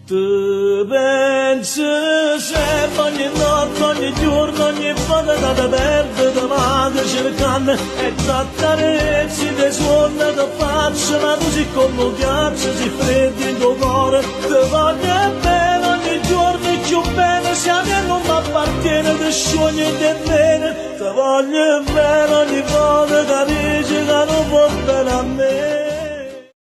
Tu pensi sempre ogni notte, ogni giorno, ogni volta da perdere davanti cercando e t'accarezzi dei suoni che faccio, ma tu sei come un ghiaccio, sei freddo in tuo cuore, ti voglio bene ogni giorno e più bene, siamo e non mi appartiene, ti sciogli e ti bene, ti voglio bene ogni volta che dici che non vuoi bene a me.